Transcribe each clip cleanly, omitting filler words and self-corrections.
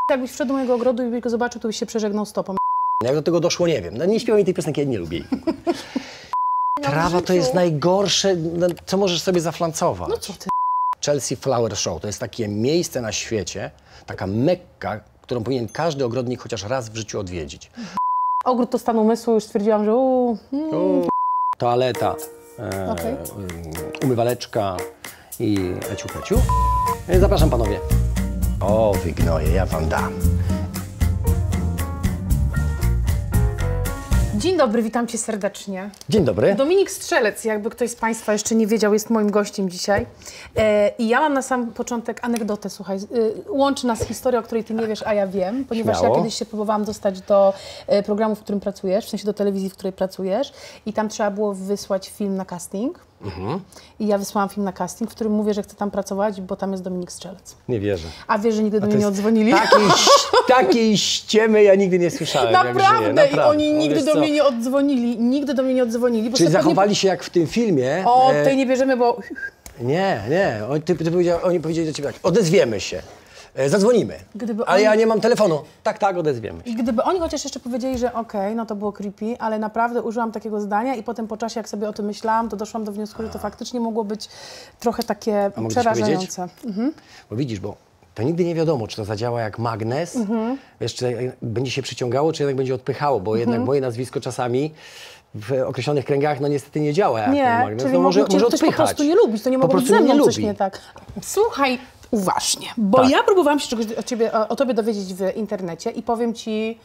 Jakbyś wszedł do mojego ogrodu i byś go zobaczył, to byś się przeżegnał stopą. Jak do tego doszło, nie wiem. No, nie śpiewam mi tej piosenki, ja nie lubię jej. Trawa to jest najgorsze, co możesz sobie zaflancować. No co ty? Chelsea Flower Show to jest takie miejsce na świecie, taka Mekka, którą powinien każdy ogrodnik chociaż raz w życiu odwiedzić. Ogród to stan umysłu, już stwierdziłam, że Toaleta, umywaleczka i eciu-peciu. Zapraszam panowie. O, wygnoję, ja wam dam. Dzień dobry, witam cię serdecznie. Dzień dobry. Dominik Strzelec, jakby ktoś z państwa jeszcze nie wiedział, jest moim gościem dzisiaj. I ja mam na sam początek anegdotę, słuchaj. Łączy nas historia, o której ty nie wiesz, a ja wiem, ponieważ Śmiało. ja kiedyś się próbowałam dostać do programu, w którym pracujesz, w sensie do telewizji, w której pracujesz, i tam trzeba było wysłać film na casting. I ja wysłałam film na casting, w którym mówię, że chcę tam pracować, bo tam jest Dominik Strzelec. Nie wierzę. A wiesz, że nigdy do mnie nie odzwonili? Takiej ściemy ja nigdy nie słyszałem. Naprawdę, i oni nigdy do mnie nie odzwonili. Nigdy do mnie nie odzwonili. Czyli zachowali się jak w tym filmie. O, tutaj nie bierzemy, bo... Nie. Oni powiedzieli do ciebie tak, odezwiemy się. Zadzwonimy. Ale ja nie mam telefonu. Tak, odezwiemy się. I gdyby oni chociaż jeszcze powiedzieli, że okej, no to było creepy, ale naprawdę użyłam takiego zdania i potem po czasie, jak sobie o tym myślałam, to doszłam do wniosku, że to faktycznie mogło być trochę takie przerażające. Bo widzisz, bo to nigdy nie wiadomo, czy to zadziała jak magnes, jeszcze będzie się przyciągało, czy jednak będzie odpychało, bo jednak moje nazwisko czasami w określonych kręgach, no niestety nie działa jak ten magnes. Czyli no może ktoś odpychać. po prostu nie lubić, to nie mogło być ze mną coś nie tak. Słuchaj, uważnie, bo ja próbowałam się czegoś o tobie dowiedzieć w internecie i powiem ci,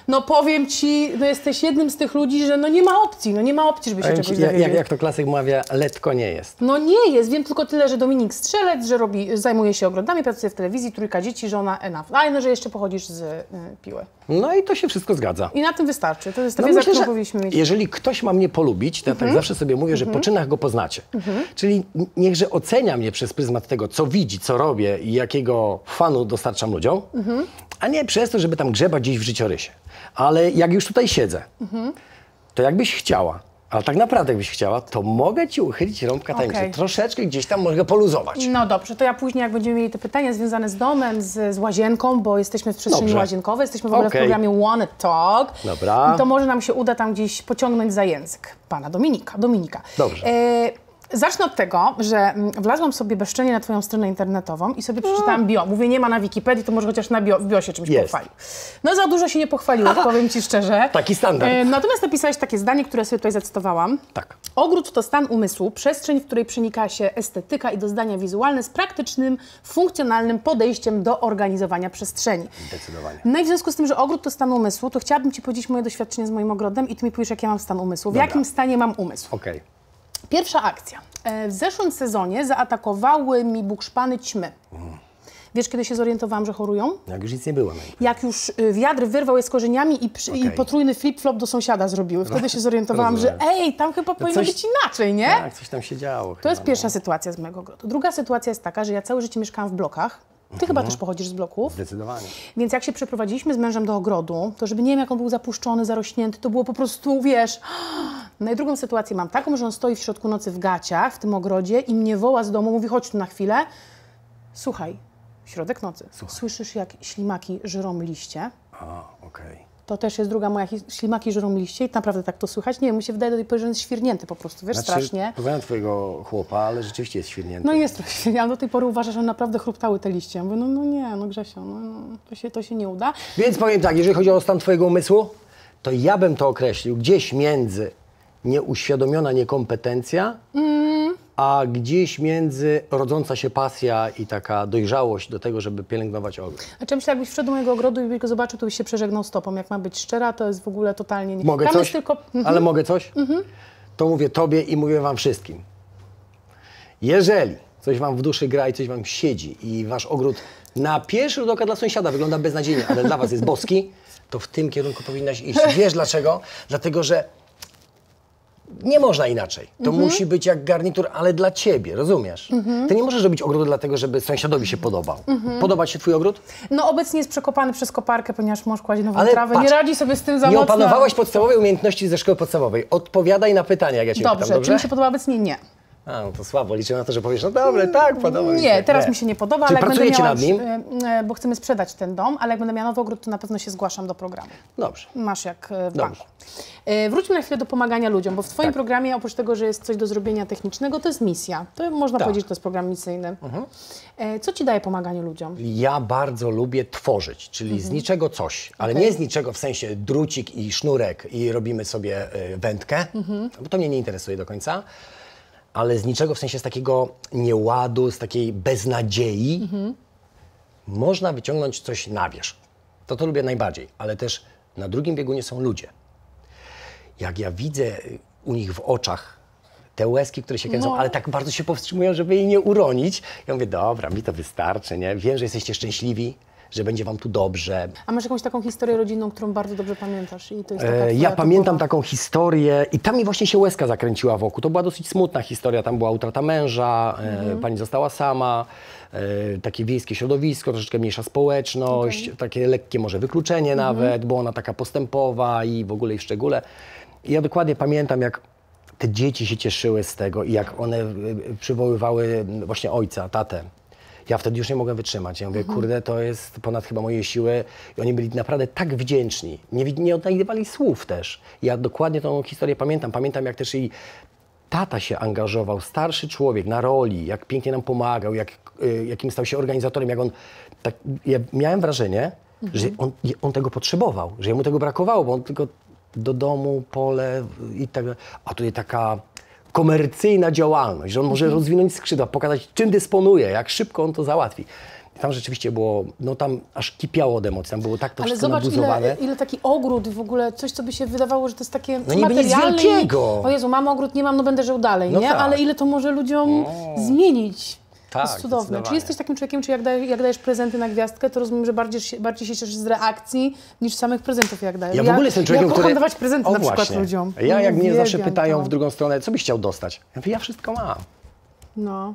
no jesteś jednym z tych ludzi, że no nie ma opcji, żeby się czegoś dowiedzieć. Jak to klasyk mawia, letko nie jest. No nie jest, wiem tylko tyle, że Dominik Strzelec, że zajmuje się ogrodami, pracuje w telewizji, trójka dzieci, żona enough. A że jeszcze pochodzisz z Piły. No i to się wszystko zgadza. I na tym wystarczy, to jest ta wiedza, którą powinniśmy mieć. Jeżeli ktoś ma mnie polubić, to ja tak zawsze sobie mówię, że po czynach go poznacie. Czyli niechże ocenia mnie przez pryzmat tego, co widzi, co robię i jakiego fanu dostarczam ludziom, a nie przez to, żeby tam grzebać gdzieś w życiorysie. Ale jak już tutaj siedzę, to jakbyś chciała, ale tak naprawdę jakbyś chciała, to mogę ci uchylić rąbka tajemnicy. Troszeczkę gdzieś tam mogę poluzować. No dobrze, to ja później, jak będziemy mieli te pytania związane z domem, z łazienką, bo jesteśmy w przestrzeni łazienkowej, jesteśmy w ogóle w programie Wanna Talk. Dobra. I to może nam się uda tam gdzieś pociągnąć za język pana Dominika. Dobrze. Zacznę od tego, że wlazłam sobie bezczelnie na twoją stronę internetową i sobie przeczytałam bio. Mówię, nie ma na Wikipedii, to może chociaż w bio się czymś pochwalił. No za dużo się nie pochwaliłeś, powiem ci szczerze. Taki standard. Natomiast napisałeś takie zdanie, które sobie tutaj zacytowałam. Tak. Ogród to stan umysłu, przestrzeń, w której przenika się estetyka i doznania wizualne z praktycznym, funkcjonalnym podejściem do organizowania przestrzeni. Zdecydowanie. No i w związku z tym, że ogród to stan umysłu, to chciałabym ci powiedzieć moje doświadczenie z moim ogrodem i ty mi powiesz, jak ja mam stan umysłu. W jakim stanie mam umysł? Okej. Pierwsza akcja. W zeszłym sezonie zaatakowały mi bukszpany ćmy. Wiesz, kiedy się zorientowałam, że chorują? Jak już nic nie było. Jak już wiatr wyrwał je z korzeniami i potrójny flip-flop do sąsiada zrobiły. Wtedy się zorientowałam, że tam chyba powinno być inaczej, nie? Tak, coś tam się działo. To jest pierwsza sytuacja z mojego ogrodu. Druga sytuacja jest taka, że ja całe życie mieszkałam w blokach. Ty chyba też pochodzisz z bloków. Zdecydowanie. Więc jak się przeprowadziliśmy z mężem do ogrodu, to żeby nie wiem, jak on był zapuszczony, zarośnięty, to było po prostu, wiesz... No i drugą sytuację mam taką, że on stoi w środku nocy w gaciach w tym ogrodzie i mnie woła z domu, mówi, chodź tu na chwilę. Słuchaj, środek nocy. Słyszysz, jak ślimaki żrą liście? To też jest druga moja ślimaki żrą liście i naprawdę tak to słychać. Nie wiem, mi się wydaje do tej pory, że jest świrnięty po prostu, wiesz, strasznie. Poznałem twojego chłopa, ale rzeczywiście jest świrnięty. No jest trochę świrnięty, ale do tej pory uważa, że naprawdę chruptały te liście. Ja mówię, no nie, no Grzesio, to się nie uda. Więc powiem tak, jeżeli chodzi o stan twojego umysłu, to ja bym to określił gdzieś między nieuświadomiona niekompetencja, a gdzieś między rodząca się pasja i taka dojrzałość do tego, żeby pielęgnować ogród. Znaczy ja myślę, jakbyś wszedł do mojego ogrodu i byś go zobaczył, to byś się przeżegnał stopą. Jak ma być szczera, to jest w ogóle totalnie nie... Mogę Tam coś? jest tylko... Ale mogę coś? To mówię tobie i mówię wam wszystkim. Jeżeli coś wam w duszy gra i coś wam siedzi i wasz ogród na pierwszy rzut oka dla sąsiada wygląda beznadziejnie, ale dla was jest boski, to w tym kierunku powinnaś iść. Wiesz dlaczego? Dlatego, że nie można inaczej. To musi być jak garnitur, ale dla ciebie, rozumiesz? Ty nie możesz robić ogrodu dlatego, żeby sąsiadowi się podobał. Podoba ci się twój ogród? No obecnie jest przekopany przez koparkę, ponieważ mąż kładzie nową Ale trawę. patrz, nie radzi sobie z tym za nie mocno. opanowałaś podstawowej umiejętności ze szkoły podstawowej. Odpowiadaj na pytania, jak ja cię pytam, dobrze? Czy mi się podoba obecnie? Nie. A, no to słabo, liczę na to, że powiesz, no dobre, tak, podoba mi się. Nie, teraz mi się nie podoba, Czyli ale jak będę miała, nad nim? bo chcemy sprzedać ten dom, ale jak będę miała nowy ogród, to na pewno się zgłaszam do programu. Dobrze. Masz jak w banku. Wróćmy na chwilę do pomagania ludziom, bo w Twoim programie, oprócz tego, że jest coś do zrobienia technicznego, to jest misja. To można powiedzieć, że to jest program misyjny. Co Ci daje pomaganie ludziom? Ja bardzo lubię tworzyć, czyli z niczego coś, ale nie z niczego w sensie drucik i sznurek i robimy sobie wędkę, bo to mnie nie interesuje do końca, ale z niczego w sensie z takiego nieładu, z takiej beznadziei można wyciągnąć coś na wierzch. To lubię najbardziej, ale też na drugim biegunie są ludzie. Jak ja widzę u nich w oczach te łezki, które się kręcą, ale tak bardzo się powstrzymują, żeby jej nie uronić, ja mówię, dobra, mi to wystarczy, nie? Wiem, że jesteście szczęśliwi, że będzie wam tu dobrze. A masz jakąś taką historię rodzinną, którą bardzo dobrze pamiętasz? I to jest taka ja pamiętam taką historię i tam mi właśnie się łezka zakręciła wokół. To była dosyć smutna historia, tam była utrata męża, pani została sama, takie wiejskie środowisko, troszeczkę mniejsza społeczność, takie lekkie może wykluczenie nawet, bo ona taka postępowa i w ogóle i w szczególe. I ja dokładnie pamiętam, jak te dzieci się cieszyły z tego i jak one przywoływały właśnie ojca, tatę. Ja wtedy już nie mogłem wytrzymać. Ja mówię, kurde, to jest ponad chyba moje siły. I oni byli naprawdę tak wdzięczni. Nie odnajdywali słów też. Ja dokładnie tą historię pamiętam. Pamiętam, jak też jej tata się angażował, starszy człowiek na roli, jak pięknie nam pomagał, jakim stał się organizatorem, jak on... Tak, ja miałem wrażenie, że on tego potrzebował, że jemu tego brakowało, bo on tylko do domu, pole i tak dalej. A tutaj taka komercyjna działalność, że on może rozwinąć skrzydła, pokazać, czym dysponuje, jak szybko on to załatwi. I tam rzeczywiście było, no tam aż kipiało od emocji, tam było tak to wszystko nabuzowane. Ale zobacz, ile taki ogród w ogóle, coś, co by się wydawało, że to jest takie no niby nic wielkiego. O Jezu, mam ogród, nie mam, no będę żył dalej, no nie? Tak. Ale ile to może ludziom zmienić. Tak, to jest cudowne. Czy jesteś takim człowiekiem, czy jak dajesz prezenty na gwiazdkę, to rozumiem, że bardziej się cieszysz z reakcji niż samych prezentów, jak dajesz. Ja w ogóle jestem człowiekiem, który... dawać prezenty na przykład ludziom. Ja jak mnie zawsze pytają w drugą stronę, co byś chciał dostać? Ja mówię, ja wszystko mam. No.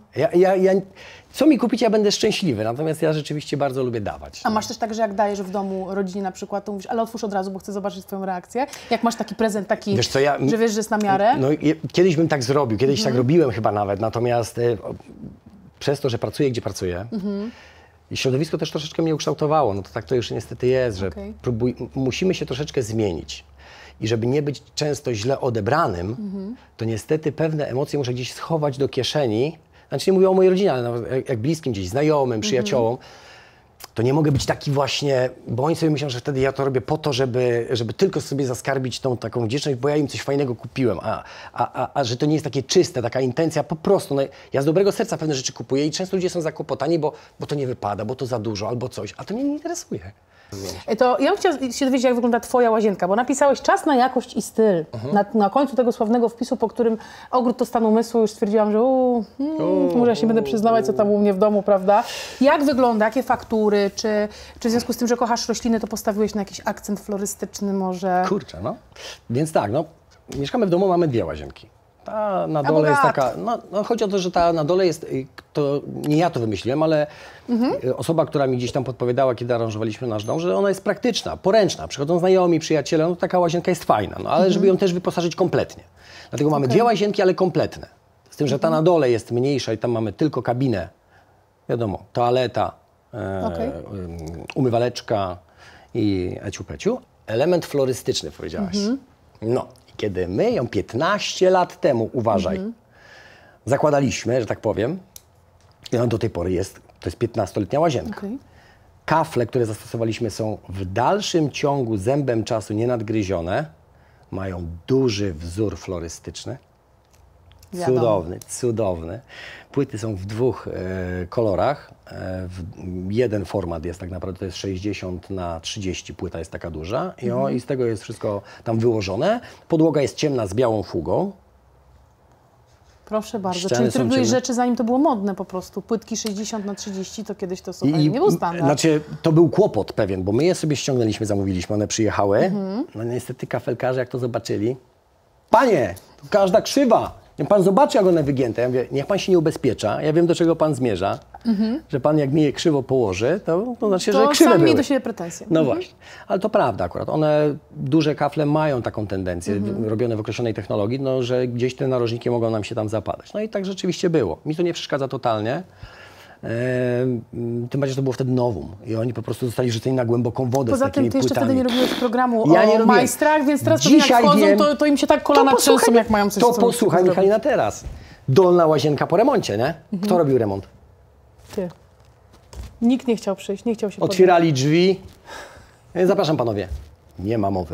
Co mi kupić, ja będę szczęśliwy, natomiast ja rzeczywiście bardzo lubię dawać. A masz też tak, że jak dajesz w domu rodzinie na przykład, to mówisz, ale otwórz od razu, bo chcę zobaczyć Twoją reakcję. Jak masz taki prezent, taki, wiesz co, że wiesz, że jest na miarę? No, kiedyś bym tak zrobił, kiedyś tak robiłem chyba nawet, natomiast przez to, że pracuję, gdzie pracuję, i środowisko też troszeczkę mnie ukształtowało, no to tak to już niestety jest, że musimy się troszeczkę zmienić. I żeby nie być często źle odebranym, to niestety pewne emocje muszę gdzieś schować do kieszeni. Znaczy nie mówię o mojej rodzinie, ale nawet jak bliskim gdzieś, znajomym, przyjaciołom, to nie mogę być taki właśnie, bo oni sobie myślą, że wtedy ja to robię po to, żeby tylko sobie zaskarbić tą taką wdzięczność, bo ja im coś fajnego kupiłem, a że to nie jest takie czyste, taka intencja, po prostu, no, ja z dobrego serca pewne rzeczy kupuję i często ludzie są zakłopotani, bo to nie wypada, bo to za dużo albo coś, a to mnie nie interesuje. To ja bym chciała się dowiedzieć, jak wygląda Twoja łazienka, bo napisałeś czas na jakość i styl. Na końcu tego sławnego wpisu, po którym ogród to stan umysłu, już stwierdziłam, że może ja się będę przyznawać, co tam u mnie w domu, prawda? Jak wygląda, jakie faktury, czy w związku z tym, że kochasz rośliny, to postawiłeś na jakiś akcent florystyczny może? Kurczę, no. Więc tak, no, mieszkamy w domu, mamy 2 łazienki. Ta na dole jest taka, no chodzi o to, że ta na dole jest, to nie ja to wymyśliłem, ale osoba, która mi gdzieś tam podpowiadała, kiedy aranżowaliśmy nasz dom, że ona jest praktyczna, poręczna. Przychodzą znajomi, przyjaciele, no taka łazienka jest fajna, no ale żeby ją też wyposażyć kompletnie. Dlatego mamy 2 łazienki, ale kompletne. Z tym, że ta na dole jest mniejsza i tam mamy tylko kabinę, wiadomo, toaleta, umywaleczka i eciu-peciu. Element florystyczny, powiedziałaś. No. Kiedy my ją 15 lat temu, uważaj, zakładaliśmy, że tak powiem, i ona do tej pory jest, to jest 15-letnia łazienka. Kafle, które zastosowaliśmy, są w dalszym ciągu zębem czasu nienadgryzione, mają duży wzór florystyczny. Cudowny, cudowny. Płyty są w 2 kolorach. Jeden format jest tak naprawdę, to jest 60×30, płyta jest taka duża i z tego jest wszystko tam wyłożone. Podłoga jest ciemna z białą fugą. Proszę bardzo, czyli ty robiłeś rzeczy, zanim to było modne po prostu. Płytki 60×30 to kiedyś to słuchaj, nie był standard. Znaczy, to był kłopot pewien, bo my je sobie ściągnęliśmy, zamówiliśmy, one przyjechały. No niestety kafelkarze, jak to zobaczyli, panie, to każda krzywa. Pan zobaczy, jak one wygięte. Ja mówię, niech pan się nie ubezpiecza, ja wiem, do czego pan zmierza, że pan jak mi je krzywo położy, to znaczy, że krzywe sam były. mi do siebie pretensje. No właśnie, ale to prawda akurat. One, duże kafle mają taką tendencję, robione w określonej technologii, no, że gdzieś te narożniki mogą nam się tam zapadać. No i tak rzeczywiście było. Mi to nie przeszkadza totalnie. Tym bardziej, że to było wtedy nowum i oni po prostu zostali rzuceni na głęboką wodę. Poza z takimi tym ty jeszcze płytami. wtedy nie robiłeś programu Ja nie o robiłem. majstrach, więc teraz pewnie jak Dzisiaj wchodzą, wiem. to im się tak kolana trzęsą, jak mają coś To co posłuchaj zrobić. Michalina teraz. Dolna łazienka po remoncie, nie? Kto robił remont? Ty. Nikt nie chciał przyjść, nie chciał się Otwierali drzwi. Zapraszam panowie. Nie ma mowy.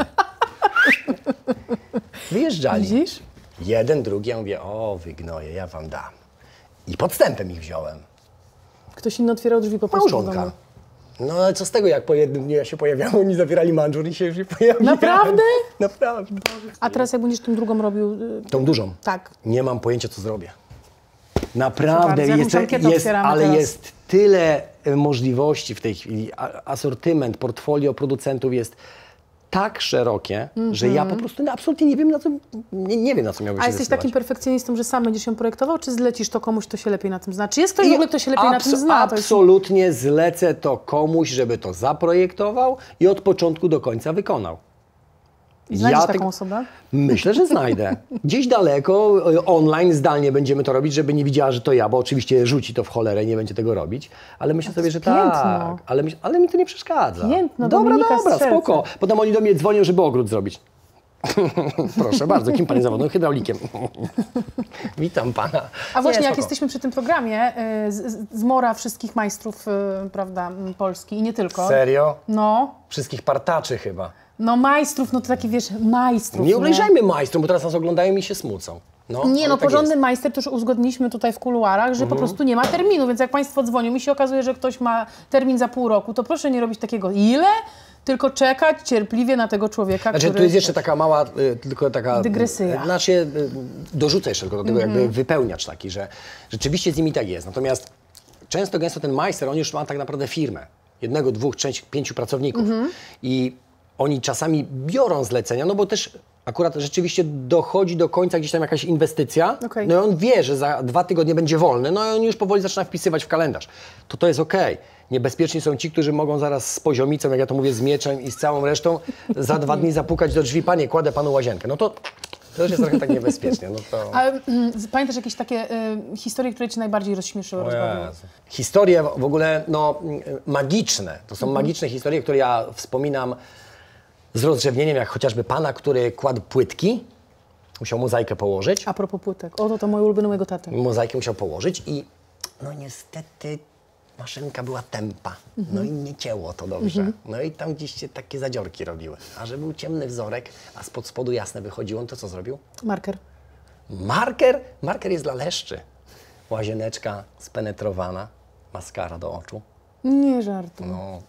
Wyjeżdżali. Widzisz? Jeden, drugi, ja mówię, o wygnoję, ja wam dam. I podstępem ich wziąłem. Ktoś inny otwierał drzwi po prostu w Małżonka. domu. No ale co z tego, jak po jednym dniu ja się pojawiałem, oni zabierali mandżur i się już nie pojawiali. Naprawdę? Naprawdę. A teraz jak będziesz tą drugą robił... Tą dużą. Tak. Nie mam pojęcia, co zrobię. Naprawdę, bardzo, jakąś ankietę otwieramy ale teraz. jest tyle możliwości w tej chwili. Asortyment, portfolio producentów jest tak szerokie, że ja po prostu absolutnie nie wiem, na co, nie wiem, na co miałbym A się jesteś zdecydować. takim perfekcjonistą, że sam będziesz ją projektował, czy zlecisz to komuś, kto się lepiej na tym zna? Czy jest ktoś w ogóle, kto się lepiej na tym zna? To jest... Absolutnie zlecę to komuś, żeby to zaprojektował i od początku do końca wykonał. I znajdziesz Ja taką tylko- osobę? Myślę, że znajdę. Gdzieś daleko, online, zdalnie będziemy to robić, żeby nie widziała, że to ja, bo oczywiście rzuci to w cholerę i nie będzie tego robić. Ale myślę sobie, że piękno. tak. Ale mi to nie przeszkadza. Piękno, dobra, Dominika dobra, Strzelca. spoko. Potem oni do mnie dzwonią, żeby ogród zrobić. Proszę bardzo, kim pani zawodowym? Hydraulikiem. Witam pana. A właśnie, Nie, jak spoko. jesteśmy przy tym programie, zmora wszystkich majstrów, prawda, Polski i nie tylko. Serio? No, Wszystkich partaczy chyba. no majstrów, no to taki, wiesz, majstrów. Nie ubliżajmy majstrom, bo teraz nas oglądają i się smucą. No, Nie, ale no tak porządny jest. majster to już uzgodniliśmy tutaj w kuluarach, że po prostu nie ma terminu, więc jak Państwo dzwonią i się okazuje, że ktoś ma termin za pół roku, to proszę nie robić takiego ile, tylko czekać cierpliwie na tego człowieka, Znaczy, który... tu jest jeszcze taka mała, tylko taka... Dygresja. Znaczy, dorzucę jeszcze tylko do tego jakby wypełniacz taki, że rzeczywiście z nimi tak jest. Natomiast często, gęsto ten majster, on już ma tak naprawdę firmę. 1, 2, 3, 5 pracowników. I oni czasami biorą zlecenia, no bo też akurat rzeczywiście dochodzi do końca gdzieś tam jakaś inwestycja, Okej. no i on wie, że za 2 tygodnie będzie wolny, no i on już powoli zaczyna wpisywać w kalendarz. To jest okej. Niebezpieczni są ci, którzy mogą zaraz z poziomicą, jak ja to mówię, z mieczem i z całą resztą za 2 dni zapukać do drzwi, panie, kładę panu łazienkę. No to już jest trochę tak niebezpiecznie. No to... A pamiętasz jakieś takie historie, które Cię najbardziej rozśmieszyły, rozbawiły? Historie w ogóle no, magiczne. To są magiczne historie, które ja wspominam z rozrzewnieniem, jak chociażby pana, który kładł płytki, musiał mozaikę położyć. A propos płytek. O, to mój ulubiony mojego taty. Mozaikę musiał położyć i no niestety maszynka była tępa. No i nie cięło to dobrze. No i tam gdzieś się takie zadziorki robiły. A że był ciemny wzorek, a spod spodu jasne wychodziło, to co zrobił? Marker. Marker? Marker jest dla leszczy. Łazieneczka spenetrowana, maskara do oczu. Nie żartuj. No.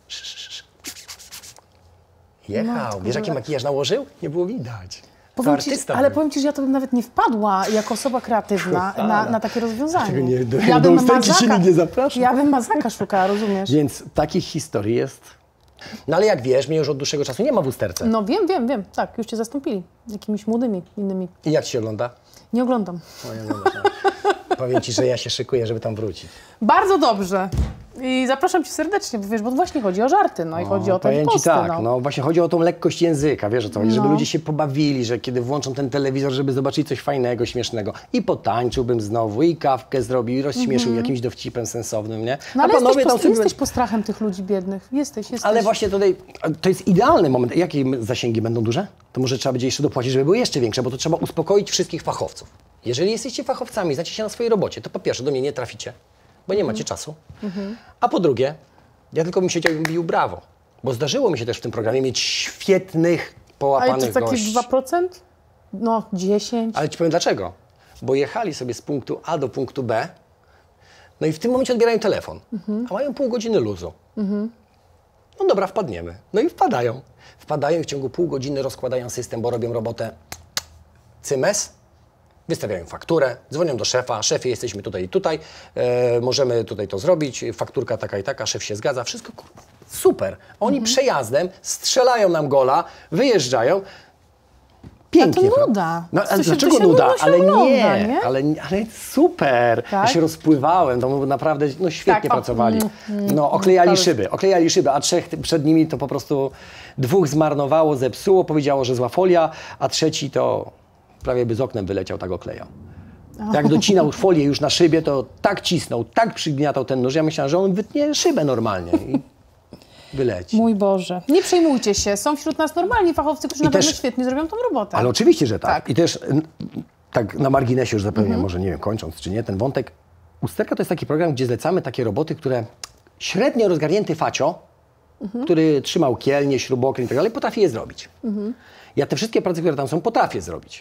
Jechał. Wiesz, jaki makijaż nałożył? Nie było widać. To Powiem ci, artysta ale był. powiem Ci, że ja to bym nawet nie wpadła jako osoba kreatywna na takie rozwiązanie. Dlaczego nie? Do Ja bym ustępki się nikt nie zaprasza. Ja bym mazaka szukała, rozumiesz? Więc takich historii jest. No ale jak wiesz, mnie już od dłuższego czasu nie ma w usterce. No wiem. Tak, już Cię zastąpili. Jakimiś młodymi, innymi. I jak ci się ogląda? Nie oglądam. No, ja powiem ci, że ja się szykuję, żeby tam wrócić. Bardzo dobrze. I zapraszam Cię serdecznie, bo wiesz, bo właśnie chodzi o żarty, no i chodzi o te Powiem ci posty, tak, no. no właśnie chodzi o tą lekkość języka, wiesz o co chodzi, żeby No. ludzie się pobawili, że kiedy włączą ten telewizor, żeby zobaczyli coś fajnego, śmiesznego. I potańczyłbym znowu, i kawkę zrobił, i rozśmieszył jakimś dowcipem sensownym, nie? No ale tam sobie- jesteś postrachem tych ludzi biednych. Jesteś. Ale właśnie tutaj, to jest idealny moment. Jakie zasięgi będą duże? To może trzeba będzie jeszcze dopłacić, żeby były jeszcze większe, bo to trzeba uspokoić wszystkich fachowców. Jeżeli jesteście fachowcami, znacie się na swojej robocie, to po pierwsze do mnie nie traficie, bo nie macie czasu. A po drugie, ja tylko bym siedział i bym bił brawo. Bo zdarzyło mi się też w tym programie mieć świetnych, Ale to połapanych takie gości. 2%? No, 10%. Ale ci powiem dlaczego. Bo jechali sobie z punktu A do punktu B, no i w tym momencie odbierają telefon, a mają pół godziny luzu. No dobra, wpadniemy. No i wpadają. Wpadają i w ciągu pół godziny rozkładają system, bo robią robotę cymes, wystawiają fakturę, dzwonią do szefa, szefie, jesteśmy tutaj i tutaj, możemy tutaj to zrobić, fakturka taka i taka, szef się zgadza, wszystko super. Oni przejazdem strzelają nam gola, wyjeżdżają, pięknie. A to nuda. No, To się- dlaczego to się nuda? nudno się Ale ogląda, nie, nie? ale super. Ja Tak? się rozpływałem, to naprawdę no, świetnie Tak, o, pracowali. No, oklejali to szyby, a 3 przed nimi to po prostu 2 zmarnowało, zepsuło, powiedziało, że zła folia, a 3 to prawie by z oknem wyleciał, tak oklejał. Jak docinał już folię już na szybie, to tak cisnął, tak przygniatał ten nóż, ja myślałem, że on wytnie szybę normalnie i wyleci. Mój Boże. Nie przejmujcie się, są wśród nas normalni fachowcy, którzy na pewno świetnie zrobią tą robotę. Ale oczywiście, że tak. Tak. I też tak na marginesie już zupełnie, może nie wiem, kończąc czy nie, ten wątek. Usterka to jest taki program, gdzie zlecamy takie roboty, które średnio rozgarnięty facio, który trzymał kielnie, śrubokręt i tak dalej, potrafi je zrobić. Ja te wszystkie prace, które tam są, potrafię zrobić.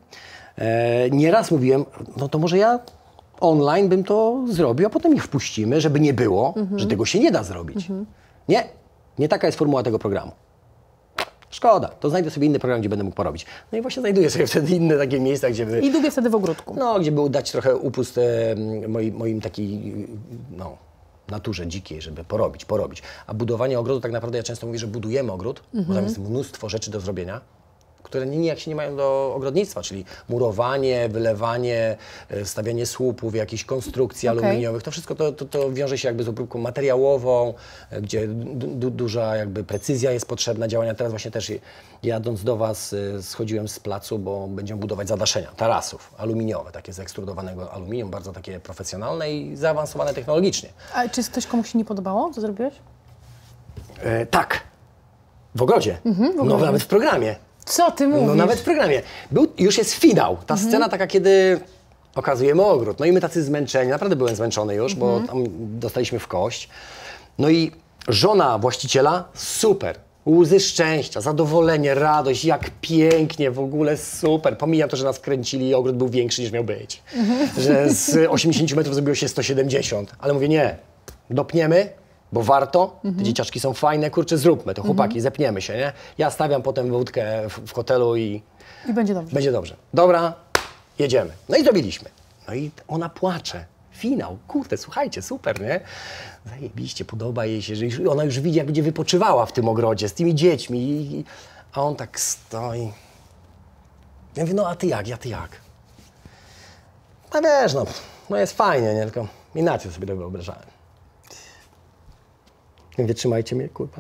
Nieraz mówiłem, no to może ja online bym to zrobił, a potem ich wpuścimy, żeby nie było, że tego się nie da zrobić. Nie taka jest formuła tego programu. Szkoda, to znajdę sobie inny program, gdzie będę mógł porobić. No i właśnie znajduję sobie wtedy inne takie miejsca, gdzie by... I długie wtedy w ogródku. No, gdzie by dać trochę upust moim takiej, no, naturze dzikiej, żeby porobić. A budowanie ogrodu, tak naprawdę ja często mówię, że budujemy ogród, bo tam jest mnóstwo rzeczy do zrobienia, które nijak się nie mają do ogrodnictwa, czyli murowanie, wylewanie, stawianie słupów, jakichś konstrukcji aluminiowych. To wszystko to wiąże się jakby z obróbką materiałową, gdzie duża jakby precyzja jest potrzebna działania. Teraz właśnie też jadąc do Was schodziłem z placu, bo będziemy budować zadaszenia, tarasów aluminiowe, takie z ekstruowanego aluminium, bardzo takie profesjonalne i zaawansowane technologicznie. A czy ktoś komuś się nie podobało, co zrobiłeś? Tak, w ogrodzie, no nawet w programie. Co ty mówisz? No nawet w programie. Już jest finał. Ta scena taka, kiedy okazujemy ogród. No i my tacy zmęczeni, naprawdę byłem zmęczony już, bo tam dostaliśmy w kość. No i żona właściciela, super. Łzy szczęścia, zadowolenie, radość, jak pięknie, w ogóle super. Pomijam to, że nas kręcili i ogród był większy niż miał być. Że z 80 metrów zrobiło się 170. Ale mówię, nie, dopniemy, bo warto, te dzieciaczki są fajne, kurczę, zróbmy to, chłopaki, zepniemy się, nie? Ja stawiam potem wódkę w hotelu i będzie dobrze. będzie dobrze. Dobra, jedziemy. No i zrobiliśmy. No i ona płacze. Finał, kurde, słuchajcie, super, nie? Zajebiście, podoba jej się, że ona już widzi, jak będzie wypoczywała w tym ogrodzie z tymi dziećmi. A on tak stoi. Ja mówię, no a ty jak, No wiesz, no jest fajnie, nie? Tylko inaczej sobie to wyobrażałem. Ja mówię, trzymajcie mnie, kurwa.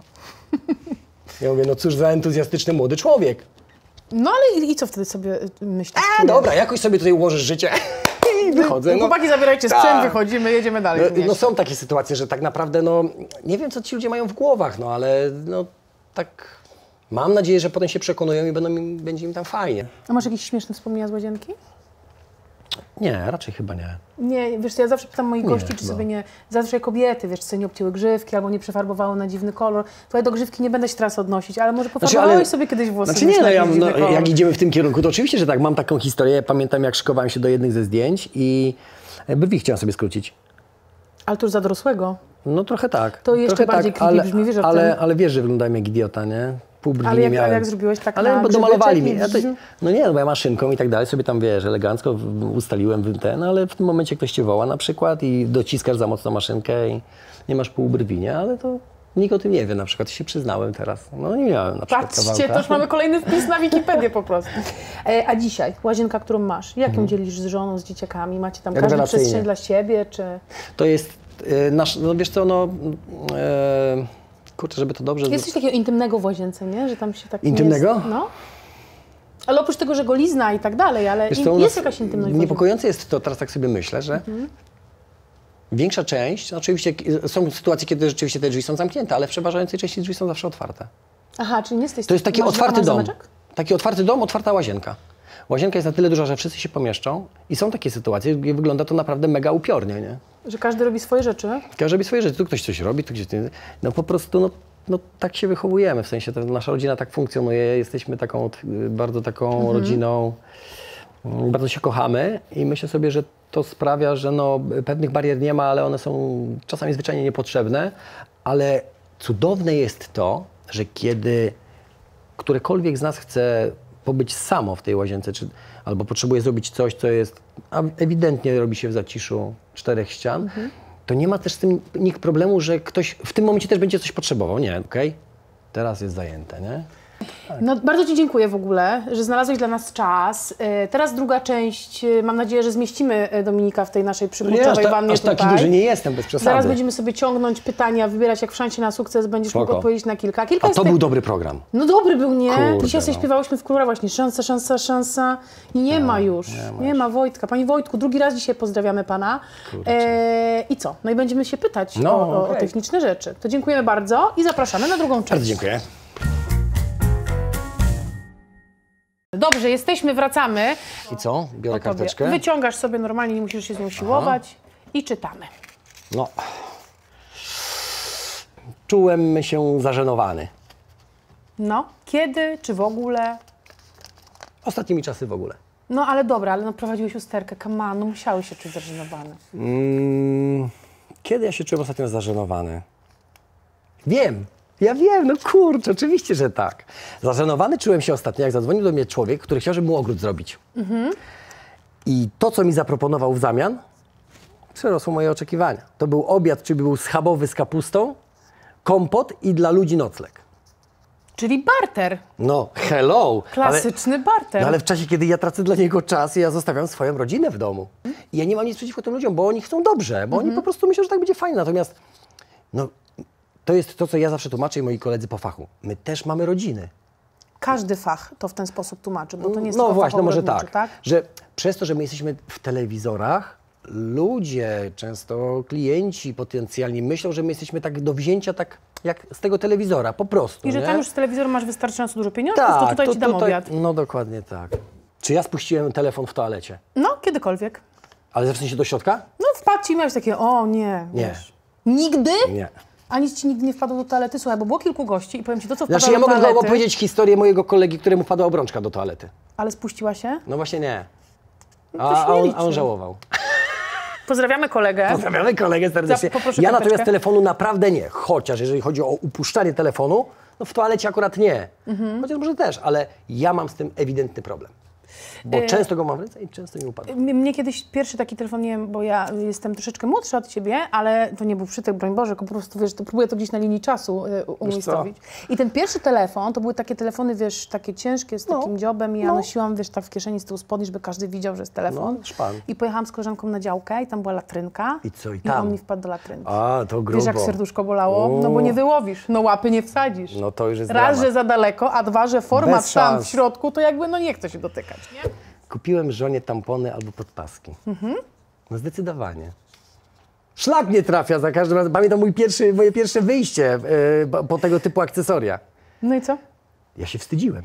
Ja mówię, no cóż za entuzjastyczny młody człowiek. No ale i co wtedy sobie myślisz? Dobra, jakoś sobie tutaj ułożysz życie i wychodzę. Chłopaki, zabierajcie sprzęt, wychodzimy, jedziemy dalej. No są takie sytuacje, że tak naprawdę, no nie wiem, co ci ludzie mają w głowach, no ale no tak mam nadzieję, że potem się przekonują i będzie im tam fajnie. A masz jakieś śmieszne wspomnienia z łazienki? Nie, raczej chyba nie. Nie, wiesz, ja zawsze pytam moich gości, czy chyba. sobie nie, zazwyczaj kobiety, wiesz, czy sobie nie obcięły grzywki, albo nie przefarbowały na dziwny kolor. Tutaj do grzywki nie będę się teraz odnosić, ale może pofarbowałeś sobie kiedyś włosy. Znaczy nie, na no, jakiś dziwny kolor. jak idziemy w tym kierunku, to oczywiście, że tak, mam taką historię. Pamiętam, jak szykowałem się do jednych ze zdjęć i brwi chciałem sobie skrócić. Ale to już za dorosłego. No trochę tak. To jeszcze trochę bardziej creepy brzmi, wiesz o tym? ale wiesz, że wyglądałem jak idiota, nie? Pół brwi Ale nie jak, miałem. ale jak zrobiłeś tak Ale na bo domalowali grzyweczek mnie. No nie, no bo ja maszynką i tak dalej sobie tam, wiesz, elegancko ustaliłem ten, ale w tym momencie ktoś cię woła na przykład i dociskasz za mocno maszynkę i nie masz pół brwi, nie? Ale to nikt o tym nie wie, na przykład się przyznałem teraz. No nie miałem na przykład Patrzcie, kawałka. to już mamy kolejny wpis na Wikipedię po prostu. A dzisiaj, łazienka, którą masz, jak ją dzielisz z żoną, z dzieciakami? Macie tam każdy Rewelacyjnie. przestrzeń dla siebie, czy... To jest nasz, no wiesz co, no... kurczę, żeby to dobrze... Jest coś takiego intymnego w łazience, nie? Że tam się tak Intymnego? Nie jest, no. Ale oprócz tego, że golizna i tak dalej, ale Wiesz co, jest jakaś intymność w niepokojące jest to, teraz tak sobie myślę, że większa część, oczywiście są sytuacje, kiedy rzeczywiście te drzwi są zamknięte, ale w przeważającej części drzwi są zawsze otwarte. Aha, czyli nie jesteś... To jest taki otwarty dom. Zameczek? Taki otwarty dom, otwarta łazienka. Łazienka jest na tyle duża, że wszyscy się pomieszczą i są takie sytuacje, gdzie wygląda to naprawdę mega upiornie, nie? Że każdy robi swoje rzeczy? Każdy robi swoje rzeczy, tu ktoś coś robi, tu gdzieś... No po prostu, no tak się wychowujemy, w sensie nasza rodzina tak funkcjonuje, jesteśmy bardzo taką rodziną, bardzo się kochamy i myślę sobie, że to sprawia, że no, pewnych barier nie ma, ale one są czasami zwyczajnie niepotrzebne, ale cudowne jest to, że kiedy którekolwiek z nas chce pobyć samo w tej łazience, albo potrzebuje zrobić coś, co jest, a ewidentnie robi się w zaciszu 4 ścian, to nie ma też z tym nikt problemu, że ktoś w tym momencie też będzie coś potrzebował. Nie, okej, teraz jest zajęte, nie? No, bardzo Ci dziękuję w ogóle, że znalazłeś dla nas czas. Teraz druga część, mam nadzieję, że zmieścimy Dominika w tej naszej przykurczowej wannie aż taki tutaj. duży nie jestem, bez przesady. Zaraz będziemy sobie ciągnąć pytania, wybierać jak w szansie na sukces, będziesz mógł odpowiedzieć na kilka. A to był dobry program. No dobry był, nie? Kurde, Dzisiaj sobie śpiewałyśmy w Króla właśnie szansa, szansa, szansa i nie ma już, nie ma Wojtka. Panie Wojtku, drugi raz dzisiaj pozdrawiamy Pana. I co? No i będziemy się pytać o techniczne rzeczy. To dziękujemy bardzo i zapraszamy na drugą część. Bardzo dziękuję. Dobrze, jesteśmy, wracamy. I co? Biorę karteczkę. Wyciągasz sobie normalnie, nie musisz się z nią siłować i czytamy. No. Czułem się zażenowany. No, kiedy, czy w ogóle? Ostatnimi czasy w ogóle. No ale dobra, ale no, prowadziłeś usterkę, come on, no musiałeś się czuć zażenowany. Kiedy ja się czułem ostatnio zażenowany? Wiem. Ja wiem, no kurczę, oczywiście, że tak. Zażenowany czułem się ostatnio, jak zadzwonił do mnie człowiek, który chciał, żeby mu ogród zrobić. I to, co mi zaproponował w zamian, przerosło moje oczekiwania. To był obiad, czyli był schabowy z kapustą, kompot i dla ludzi nocleg. Czyli barter. No, hello! Klasyczny barter. No ale w czasie, kiedy ja tracę dla niego czas, ja zostawiam swoją rodzinę w domu. I ja nie mam nic przeciwko tym ludziom, bo oni chcą dobrze, bo oni po prostu myślą, że tak będzie fajnie. Natomiast, no, to jest to, co ja zawsze tłumaczę i moi koledzy po fachu. My też mamy rodziny. Każdy fach to w ten sposób tłumaczy, bo to nie jest no tylko właśnie, no może ogrodniczy, tak, że przez to, że my jesteśmy w telewizorach, ludzie, często klienci potencjalni myślą, że my jesteśmy tak do wzięcia, tak jak z tego telewizora, po prostu. I że nie? tam już z telewizorem masz wystarczająco dużo pieniążków, to tutaj Ci dam obiad. No dokładnie tak. Czy ja spuściłem telefon w toalecie? No, kiedykolwiek. Ale zawsze się do środka? No wpadł Ci i miałeś takie, o nie, Nie. wiesz. Nigdy? Nie. A nic Ci nigdy nie wpadło do toalety? Słuchaj, bo było kilku gości i powiem Ci to, co wpadło Znaczy ja do mogę toalety. opowiedzieć historię mojego kolegi, któremu wpadła obrączka do toalety. Ale spuściła się? No właśnie nie. No to się nie A liczy. on żałował. Pozdrawiamy kolegę. Pozdrawiamy kolegę serdecznie. Poproszę Ja karteczkę. natomiast telefonu naprawdę nie. Chociaż jeżeli chodzi o upuszczanie telefonu, no w toalecie akurat nie. Chociaż może też, ale ja mam z tym ewidentny problem. Bo często go mam w ręce i często mi upada. Mnie kiedyś pierwszy taki telefon, nie wiem, bo ja jestem troszeczkę młodsza od Ciebie, ale to nie był przytyk, broń Boże, tylko po prostu, wiesz, to próbuję to gdzieś na linii czasu umiejscowić. I ten pierwszy telefon, to były takie telefony, wiesz, takie ciężkie, z takim dziobem i ja nosiłam, wiesz, tak w kieszeni z tyłu spodni, żeby każdy widział, że jest telefon. No, szpan. I pojechałam z koleżanką na działkę i tam była latrynka. I co, i I tam? on mi wpadł do latrynki. A, to grubo. Wiesz, jak serduszko bolało? No bo nie wyłowisz, no łapy nie wsadzisz. No to już jest Raz, dramat. że za daleko, a dwa, że format Bez tam szans. w środku, to jakby, no nie chce się dotykać, nie? Kupiłem żonie tampony albo podpaski. No zdecydowanie. Szlak nie trafia za każdym razem. Pamiętam moje pierwsze wyjście po tego typu akcesoria. No i co? Ja się wstydziłem.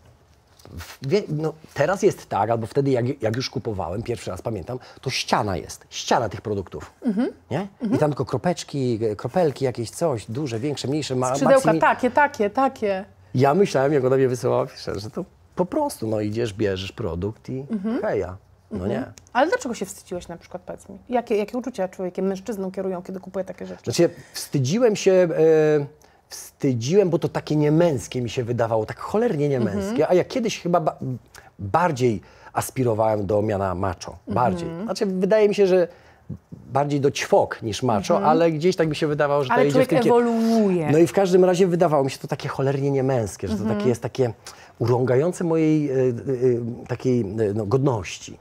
No, teraz jest tak, albo wtedy jak już kupowałem, pierwszy raz pamiętam, to ściana jest. Ściana tych produktów. Nie? I tam tylko kropelki, jakieś coś, duże, większe, mniejsze. Skrzydełka takie. Ja myślałem, jak ona mnie wysyłała, że to po prostu, no idziesz, bierzesz produkt i heja. No nie. Ale dlaczego się wstydziłeś na przykład, powiedz mi? Jakie uczucia człowiekiem, mężczyzną kierują, kiedy kupuje takie rzeczy? Znaczy, wstydziłem, bo to takie niemęskie mi się wydawało, tak cholernie niemęskie, a ja kiedyś chyba bardziej aspirowałem do miana macho. Bardziej. Znaczy, wydaje mi się, że bardziej do ćwok niż macho, ale gdzieś tak mi się wydawało, że to Ale idzie w człowiek tym ewoluuje. No i w każdym razie wydawało mi się to takie cholernie niemęskie, że to takie jest takie urągające mojej takiej godności.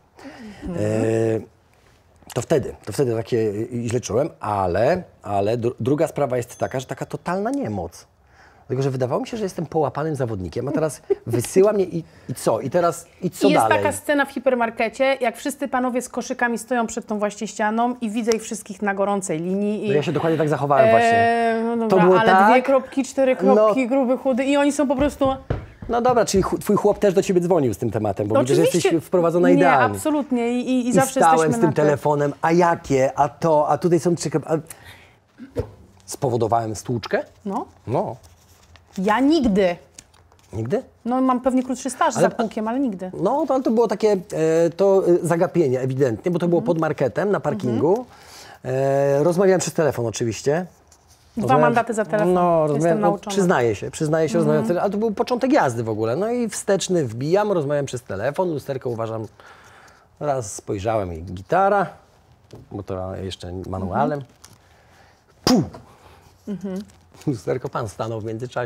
To wtedy takie źle czułem, ale druga sprawa jest taka, że taka totalna niemoc. Dlatego, że wydawało mi się, że jestem połapanym zawodnikiem, a teraz wysyła mnie i co? I teraz co I jest dalej? taka scena w hipermarkecie, jak wszyscy panowie z koszykami stoją przed tą właśnie ścianą i widzę ich wszystkich na gorącej linii. No ja się dokładnie tak zachowałem właśnie. No dobra, To było ale tak? 2 kropki, 4 kropki, gruby, chudy i oni są po prostu... No dobra, czyli twój chłop też do ciebie dzwonił z tym tematem, bo widzę, że Oczywiście. jesteś wprowadzona Nie, idealnie. absolutnie i I zawsze stałem jesteśmy z tym na ty. telefonem, a jakie, a to, a tutaj są 3 kropki. Spowodowałem stłuczkę? No. No. Ja nigdy. Nigdy? No mam pewnie krótszy staż za półkiem, ale nigdy. No, to było takie zagapienie ewidentnie, bo to było pod marketem, na parkingu. Rozmawiałem przez telefon oczywiście. 2 mandaty za telefon. No, Jestem nauczona. przyznaję się, rozmawiałem przez telefon, ale to był początek jazdy w ogóle. No i wsteczny wbijam, rozmawiam przez telefon, lusterko uważam, raz spojrzałem i gitara, bo to jeszcze manualem. Puh! Lusterko, pan stanął w międzyczasie.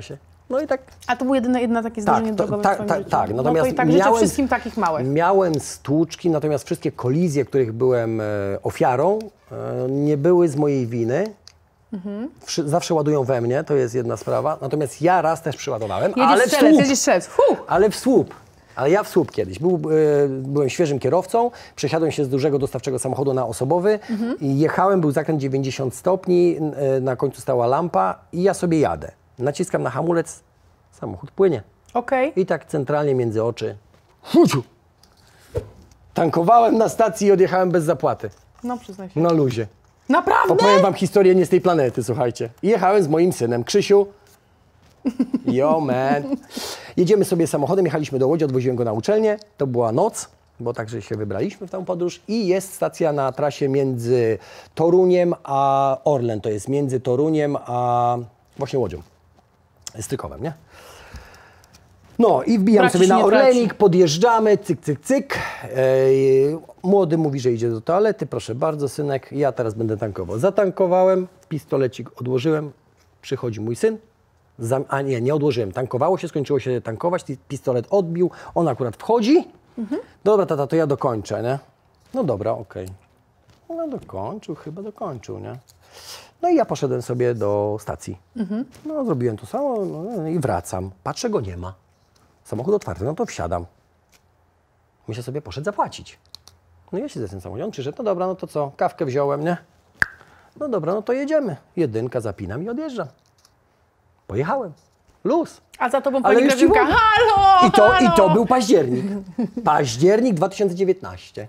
No i tak. A to było jedna takie zdarzenie drogowe w twoim życiu? Tak, No natomiast to i tak życzę wszystkim takich małych. Miałem stłuczki, natomiast wszystkie kolizje, których byłem ofiarą, nie były z mojej winy. Zawsze ładują we mnie, to jest jedna sprawa. Natomiast ja raz też przyładowałem, Jedziesz strzelec. ale w słup. Ale ja w słup kiedyś. Byłem świeżym kierowcą, przesiadłem się z dużego dostawczego samochodu na osobowy i jechałem, był zakręt 90 stopni, na końcu stała lampa i ja sobie jadę. Naciskam na hamulec, samochód płynie. Okej. I tak centralnie między oczy. Fuciu! Tankowałem na stacji i odjechałem bez zapłaty. No przyznaj się. Na luzie. Naprawdę? Opowiem wam historię nie z tej planety, słuchajcie. I jechałem z moim synem, Krzysiu. Yo, man. Jedziemy sobie samochodem, jechaliśmy do Łodzi, odwoziłem go na uczelnię. To była noc, bo także się wybraliśmy w tę podróż. I jest stacja na trasie między Toruniem a Orlen. To jest między Toruniem a właśnie Łodzią. Strykowem, nie? No i wbijam sobie na Orlenik, podjeżdżamy, cyk, cyk, cyk. Młody mówi, że idzie do toalety. Proszę bardzo, synek, ja teraz będę tankował. Zatankowałem, pistolecik odłożyłem, przychodzi mój syn. Nie odłożyłem. Tankowało się, skończyło się tankować, pistolet odbił, on akurat wchodzi. Dobra, tata, to ja dokończę, nie? No dobra, okej. No chyba dokończył, nie? No i ja poszedłem sobie do stacji. No zrobiłem to samo no, i wracam. Patrzę, go nie ma. Samochód otwarty, no to wsiadam. Myślę sobie, poszedł zapłacić. No ja siedzę w tym samochodzie, on przyszedł, no dobra, no to co, kawkę wziąłem, nie? No dobra, no to jedziemy. Jedynka, zapinam i odjeżdżam. Pojechałem. Luz. A za tobą pani Grażynka, halo, I to był październik. Październik 2019.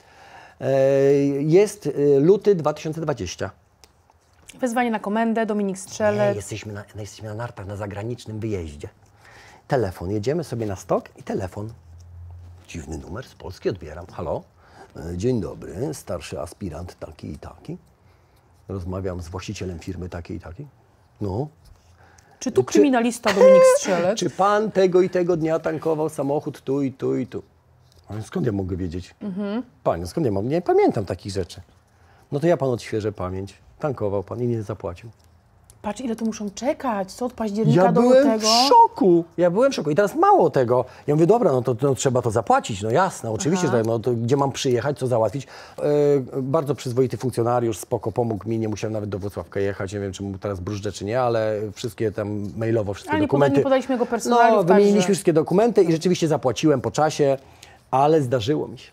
Jest luty 2020. Wezwanie na komendę, Dominik Strzelec. Nie, jesteśmy na nartach, na zagranicznym wyjeździe. Telefon, jedziemy sobie na stok i telefon. Dziwny numer z Polski, odbieram. Halo, dzień dobry, starszy aspirant taki i taki. Rozmawiam z właścicielem firmy takiej i takiej. No. Czy tu kryminalista Dominik Strzelec? Czy pan tego i tego dnia tankował samochód tu i tu i tu? Ale skąd ja mogę wiedzieć? Panie, skąd ja mam? Nie pamiętam takich rzeczy. No to ja pan odświeżę pamięć. Tankował pan i nie zapłacił. Patrz, ile tu muszą czekać, co od października do lutego. Ja byłem w szoku. I teraz mało tego. Ja mówię, dobra, no to trzeba to zapłacić. No jasne, oczywiście, że no to gdzie mam przyjechać, co załatwić. Bardzo przyzwoity funkcjonariusz, spoko, pomógł mi, nie musiałem nawet do Włocławka jechać. Nie wiem, czy mu teraz brużdżę, czy nie, ale wszystkie tam mailowo, wszystkie dokumenty. Nie podaliśmy jego personaliów. No, wymieniliśmy wszystkie dokumenty i rzeczywiście zapłaciłem po czasie, ale zdarzyło mi się.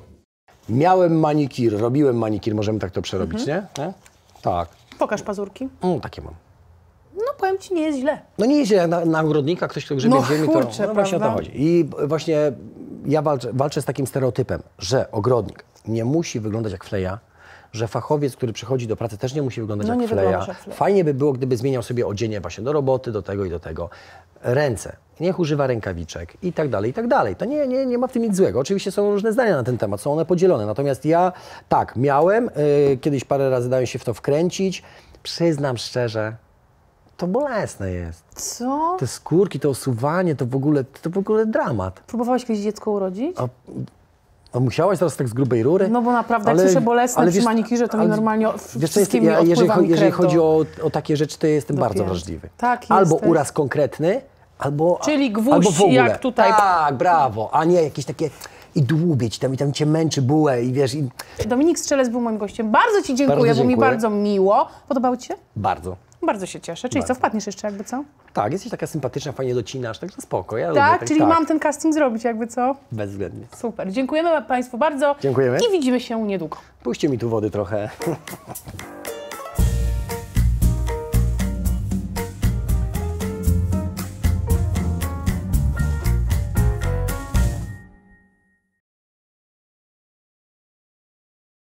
Miałem manikir, robiłem manikir, możemy tak to przerobić, nie? Tak. Pokaż pazurki. Takie mam. No powiem ci, nie jest źle. No nie jest źle, na ogrodnika, ktoś, kto grzebie w ziemi, kurczę, to właśnie o to chodzi. I właśnie ja walczę z takim stereotypem, że ogrodnik nie musi wyglądać jak fleja, że fachowiec, który przychodzi do pracy, też nie musi wyglądać jak fleja. Fajnie by było, gdyby zmieniał sobie odzienie właśnie do roboty, do tego i do tego. Ręce. Niech używa rękawiczek i tak dalej, i tak dalej. To nie ma w tym nic złego. Oczywiście są różne zdania na ten temat, są one podzielone. Natomiast ja tak, miałem, kiedyś parę razy dałem się w to wkręcić. Przyznam szczerze, to bolesne jest. Co? Te skórki, to osuwanie, to w ogóle dramat. Próbowałeś kiedyś dziecko urodzić? A musiałaś teraz tak z grubej rury? No bo naprawdę, jak słyszę bolesne przy manikirze, to mi normalnie wszystkim jeżeli chodzi o takie rzeczy, to jestem bardzo wrażliwy. Tak, albo uraz konkretny, albo czyli gwóźdź, albo w ogóle. jak tutaj. Tak, brawo. A nie jakieś takie i dłubieć, i tam cię męczy bułę i wiesz. Dominik Strzelec był moim gościem. Bardzo ci dziękuję, bo mi bardzo miło. Podobało ci się? Bardzo. Bardzo się cieszę. Czyli co, wpadniesz jeszcze jakby co? Tak, jesteś taka sympatyczna, fajnie docinasz, także spoko. Ja tak, lubię, czyli mam ten casting zrobić jakby co? Bezwzględnie. Super. Dziękujemy Państwu bardzo. Dziękujemy. I widzimy się niedługo. Puśćcie mi tu wody trochę.